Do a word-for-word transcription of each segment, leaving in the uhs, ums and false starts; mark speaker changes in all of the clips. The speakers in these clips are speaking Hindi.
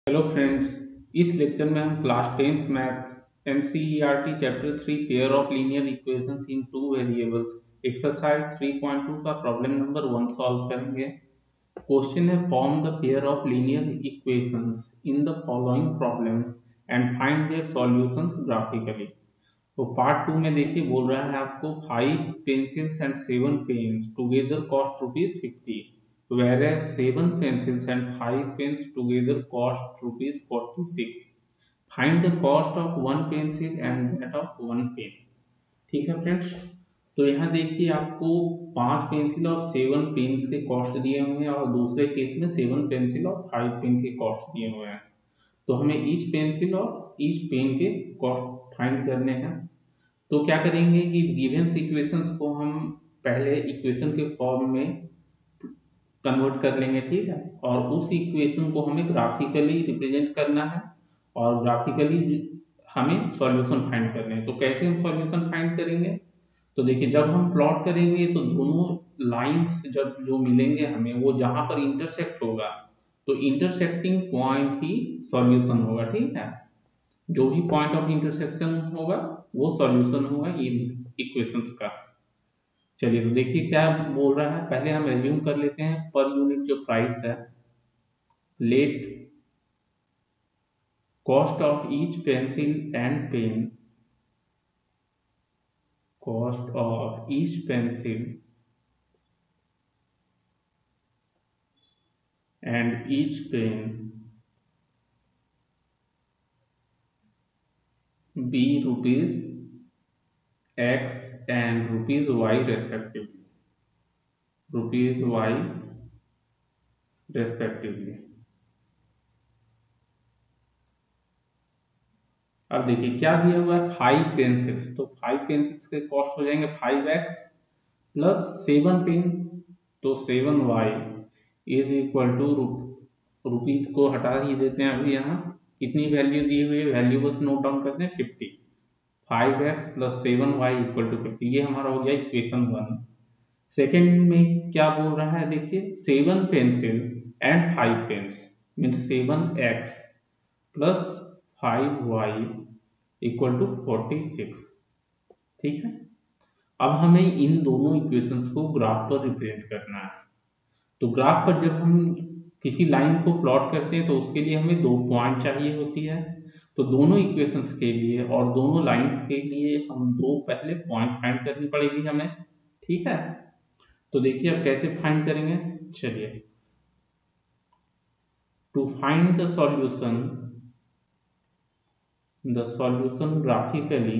Speaker 1: Hello friends. इस लेक्चर में हम class tenth maths NCERT chapter three pair of linear equations in two variables exercise three point two का प्रॉब्लम नंबर वन सॉल्व करेंगे। क्वेश्चन है form the pair of linear equations in the following problems and find their solutions graphically. तो पार्ट टू में देखिए बोल रहा है आपको five pencils and seven pens together cost rupees fifty, whereas seven pencils and five pens together cost rupees forty-six. Find the cost of one pencil and that of one pen. ठीक है फ्रेंड्स। तो यहाँ देखिए आपको पांच पेंसिल और सेवन पेन के कॉस्ट दिए हुए हैं और दूसरे केस में सेवन पेंसिल और फाइव पेन के कॉस्ट दिए हुए हैं। तो हमें ईच पेंसिल और ईच पेन के कॉस्ट फाइंड करने हैं। तो क्या करेंगे कि गिवन इक्वेशंस को हम पहले इक्वेशन के फॉर्म में कन्वर्ट कर लेंगे, ठीक है। और उस इक्वेशन को हमें ग्राफिकली रिप्रेजेंट करना है और ग्राफिकली हमें सॉल्यूशन फाइंड करने हैं। तो कैसे हम सॉल्यूशन फाइंड करेंगे? तो देखिए जब हम प्लॉट करेंगे तो दोनों लाइंस जब जो मिलेंगे हमें वो जहां पर इंटरसेक्ट होगा तो इंटरसेक्टिंग पॉइंट ही सॉल्यूशन होगा, ठीक है। जो भी पॉइंट ऑफ इंटरसेक्शन होगा वो सॉल्यूशन होगा इन इक्वेशंस का। चलिए तो देखिए क्या बोल रहा है। पहले हम एज्यूम कर लेते हैं पर यूनिट जो प्राइस है, let cost of each pencil and pen, cost of each pencil and each pen be rupees x and rupees y respectively, rupees y respectively. अब देखिए क्या दिया हुआ है, फाइव पेंसिल्स। तो फाइव पेंसिल्स के कॉस्ट हो जाएंगे five x plus seven pen, तो seven y is equal to rupees को हटा ही देते हैं। अभी यहाँ कितनी वैल्यू दी हुई है, वैल्यू बस नोट डाउन करते हैं fifty. Five x plus seven y equal to fifty, ये हमारा हो गया इक्वेशन वन। सेकेंड में क्या बोल रहा है देखिए, seven pencil and five pens mean seven x plus five y equal to forty six, ठीक है। अब हमें इन दोनों इक्वेशंस को ग्राफ पर रिप्रेजेंट करना है। तो ग्राफ पर जब हम किसी लाइन को प्लॉट करते हैं तो उसके लिए हमें दो पॉइंट चाहिए होती है। तो दोनों इक्वेशंस के लिए और दोनों लाइंस के लिए हम दो पहले पॉइंट फाइंड करनी पड़ेगी हमें, ठीक है। तो देखिए अब कैसे फाइंड करेंगे। चलिए, to find the solution the solution graphically,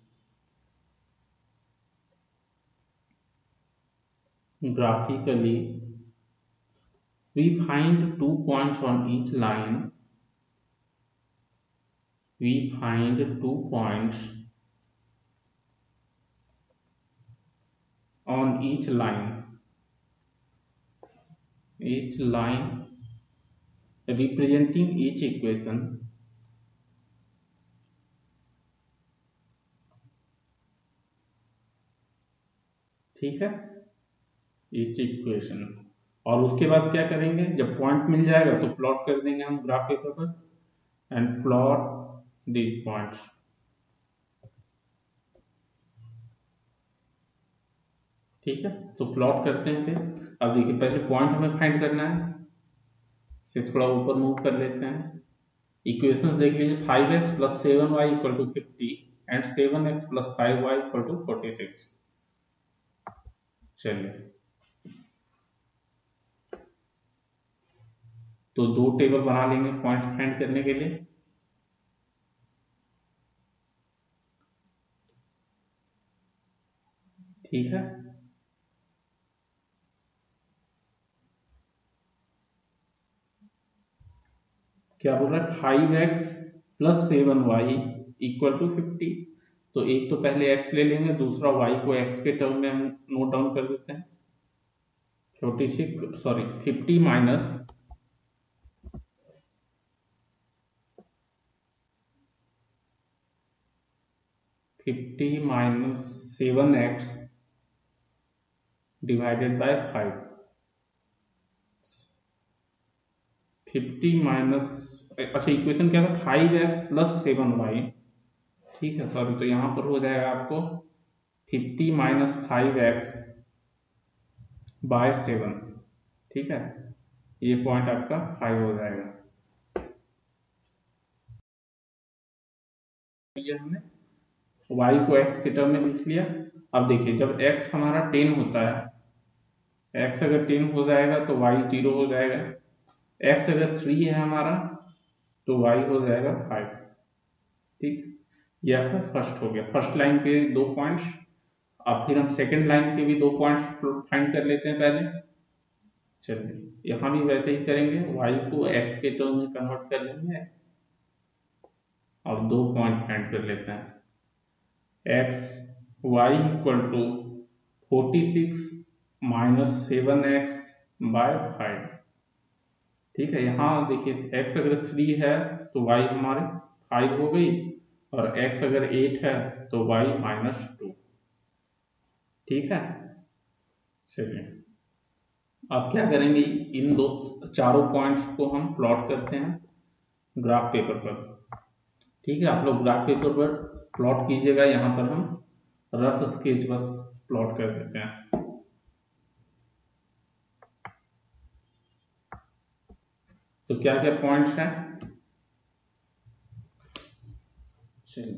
Speaker 1: graphically we find two points on each line, we find two points on each line, each line representing each equation, ठीक है, each equation। और उसके बाद क्या करेंगे, जब पॉइंट मिल जाएगा तो प्लॉट कर देंगे हम ग्राफ पेपर पर एंड प्लॉट दिस पॉइंट्स, ठीक है। तो प्लॉट करते हैं फिर। अब देखिए पहले पॉइंट हमें फाइंड करना है, से थोड़ा ऊपर मूव कर लेते हैं। इक्वेशंस देख लीजिए, five x plus seven y equal to fifty and seven x plus five y equal to forty six. चलिए तो दो टेबल बना लेंगे पॉइंट्स फाइंड करने के लिए। ठीक है, क्या बोल रहा है, five x plus seven y equal to fifty. तो एक तो पहले x ले लेंगे, दूसरा y को x के टर्म में हम नोट डाउन कर देते हैं। Forty six sorry fifty minus fifty minus seven x divided by five, fifty minus अच्छा इक्वेशन क्या था, five x plus seven y, ठीक है सॉरी, तो यहाँ पर हो जाएगा आपको fifty minus five x by seven, ठीक है, ये पॉइंट आपका फाइव हो जाएगा। ये हमने y को x के टर्म में लिख लिया। अब देखिए जब x हमारा टेन होता है, x अगर टेन हो जाएगा तो y जीरो हो जाएगा, x अगर थ्री है हमारा तो y हो जाएगा फाइव, ठीक। ये आपका फर्स्ट हो गया, फर्स्ट लाइन के दो पॉइंट्स। अब फिर हम सेकंड लाइन के भी दो पॉइंट्स फाइंड कर लेते हैं पहले। चलिए यहाँ भी वैसे ही करेंगे, y को x के टर्म में कन्वर्ट कर लेंगे और दो पॉइंट फाइंड कर लेते हैं। x y equal to forty six minus seven x by five, ठीक है। यहाँ देखिए x अगर थ्री है तो y हमारे फाइव हो गई, और x अगर एट है तो y माइनस टू, ठीक है। चलिए अब क्या करेंगे, इन दो चारों पॉइंट्स को हम प्लॉट करते हैं ग्राफ पेपर पर, ठीक है। आप लोग ग्राफ पेपर पर प्लॉट कीजिएगा, यहाँ पर हम रफ स्केच बस प्लॉट कर देते हैं। तो क्या क्या पॉइंट्स हैं, चलिए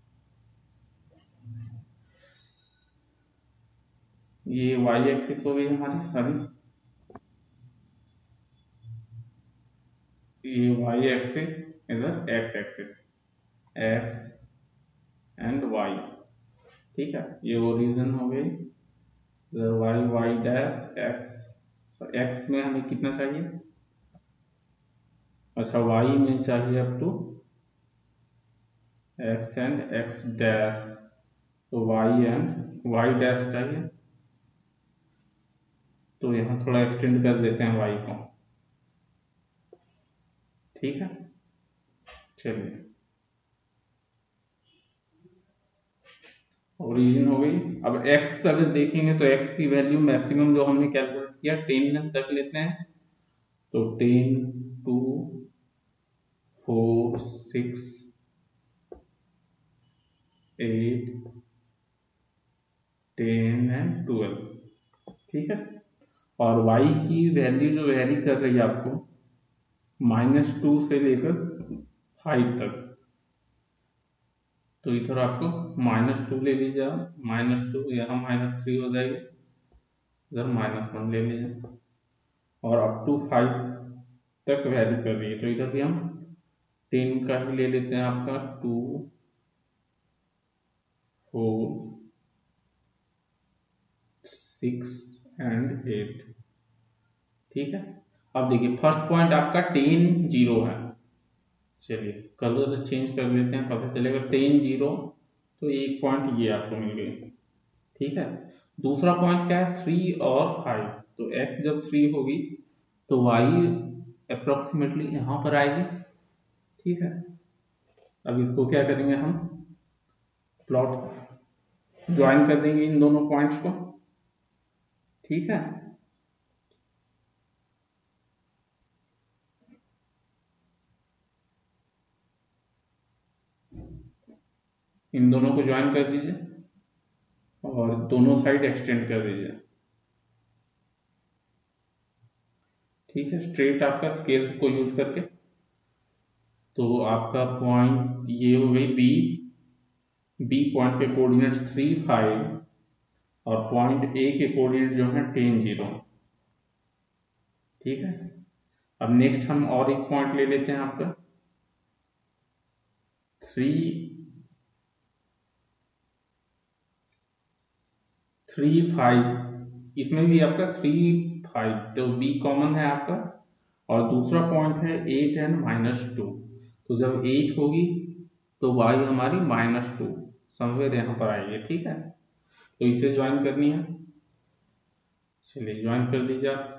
Speaker 1: ये y एक्सिस हो गई हमारी सारी, ये y एक्सिस, इधर x axis, x and y, ठीक है। ये ओरिजिन हो गई, इधर y y डैश x, तो x में हमें कितना चाहिए, अच्छा y में चाहिए up to x and x dash, तो y एंड y डैश चाहिए, तो यहाँ थोड़ा एक्सटेंड कर देते हैं y को, ठीक है। चलिए ओरिजिन हो गई। अब x अगर देखेंगे तो x की वैल्यू मैक्सिमम जो हमने कैलकुलेट किया टेन तक लेते हैं, तो ten two four six eight ten and twelve, ठीक है। और y की वैल्यू जो वेरी कर रही है आपको माइनस टू से लेकर फाइव तक, तो इधर आपको माइनस टू ले लीजिए, माइनस टू, यहाँ माइनस थ्री हो जाएगी, इधर माइनस वन ले लीजिए, और अप टू फाइव तक वैल्यू कर रही है, तो इधर भी हम टेन का ही ले लेते हैं, आपका two four six and eight, ठीक है। अब देखिए फर्स्ट पॉइंट आपका टेन जीरो है, चलिए कलर चेंज कर लेते हैं, पता चलेगा टेन जीरो, तो एक पॉइंट ये आपको मिल गई, ठीक है। दूसरा पॉइंट क्या है, थ्री और फाइव, तो x जब थ्री होगी तो y अप्रोक्सीमेटली यहाँ पर आएगी, ठीक है। अब इसको क्या करेंगे, हम प्लॉट ज्वाइन कर देंगे इन दोनों पॉइंट्स को, ठीक है। इन दोनों को ज्वाइन कर दीजिए और दोनों साइड एक्सटेंड कर दीजिए, ठीक है, स्ट्रेट आपका स्केल को यूज करके। तो आपका पॉइंट ये हो गई बी, बी पॉइंट के कोऑर्डिनेट्स थ्री फाइव, और पॉइंट ए के कोऑर्डिनेट जो है टेन जीरो, ठीक है। अब नेक्स्ट हम और एक पॉइंट ले लेते हैं आपका थ्री थ्री फाइव, इसमें भी आपका थ्री फाइव, तो बी कॉमन है आपका, और दूसरा पॉइंट है एट एंड माइनस टू, तो जब एट होगी तो y हमारी माइनस टू समवेयर यहाँ पर आएगी, ठीक है। तो इसे ज्वाइन करनी है, चलिए ज्वाइन कर लीजिए आप,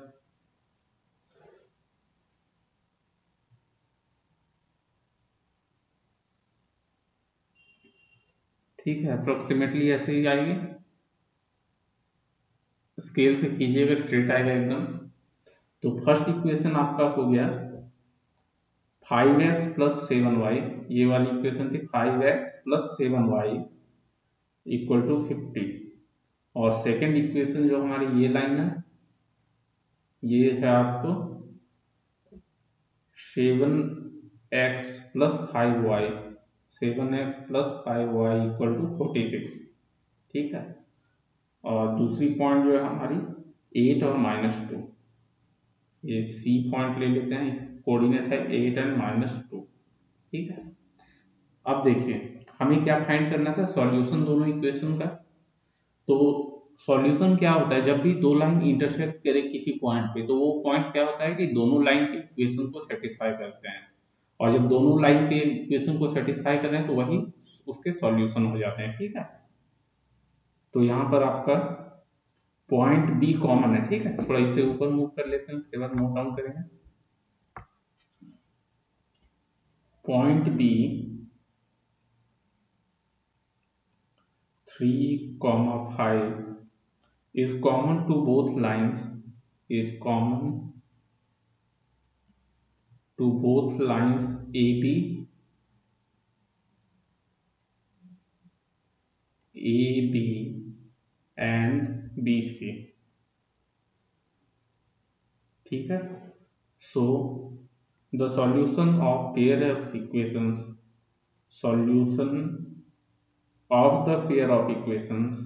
Speaker 1: ठीक है, अप्रोक्सीमेटली ऐसे ही आएगी, स्केल से कीजिएगा स्ट्रेट आएगा एकदम। तो फर्स्ट इक्वेशन आपका हो गया five x plus seven y, ये वाली इक्वेशन थी five x plus seven y equal to fifty. और सेकेंड इक्वेशन जो हमारी ये लाइन है, ये है आपको seven x plus five y, seven x plus five y equal to forty six. ठीक है। और दूसरी पॉइंट जो है हमारी एट और माइनस टू, ये सी पॉइंट ले लेते हैं, कोऑर्डिनेट है एट एंड माइनस टू। ठीक है। अब देखिए हमें क्या फाइंड करना था, सॉल्यूशन दोनों इक्वेशन का। तो सॉल्यूशन क्या होता है, जब भी दो लाइन इंटरसेक्ट करे किसी पॉइंट पे, तो वो पॉइंट क्या होता है कि दोनों लाइन के इक्वेशन को सेटिस्फाई करते हैं। और जब दोनों लाइन के इक्वेशन को सेटिस्फाई कर रहे हैं तो वही उसके सॉल्यूशन हो जाते हैं। ठीक है। तो यहाँ पर आपका पॉइंट बी कॉमन है। ठीक है। थोड़ा इसे ऊपर मूव कर लेते हैं, उसके बाद नोट डाउन करेंगे। Point B three comma five is common to both lines, is common to both lines A B, A B and B C। ठीक है। So the solution of pair of equations, solution of the pair of equations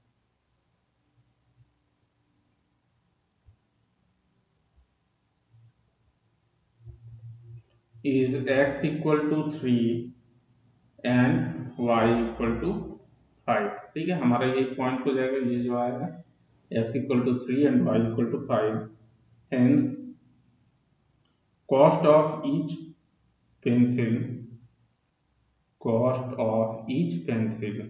Speaker 1: is x equal to three and y equal to five. ठीक है। हमारा ये पॉइंट हो जाएगा, ये जो आएगा x equal to three and y equal to five. Hence cost of each pencil, cost of each pencil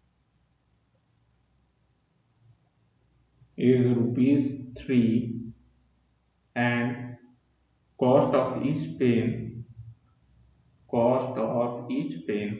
Speaker 1: is rupees three and cost of each pen, cost of each pen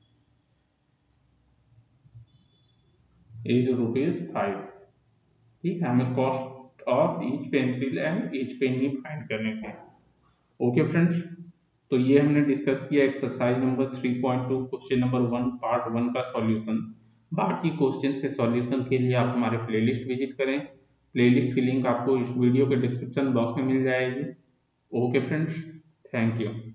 Speaker 1: is rupees five. ठीक है। हमें cost of each pencil and each pen ही फाइंड करने थे। ओके फ्रेंड्स, तो ये हमने डिस्कस किया exercise number three point two question number one part one का सॉल्यूशन। बाकी क्वेश्चंस के सॉल्यूशन के लिए आप हमारे प्लेलिस्ट विजिट करें। प्लेलिस्ट की लिंक आपको इस वीडियो के डिस्क्रिप्शन बॉक्स में मिल जाएगी। Okay friends, thank you.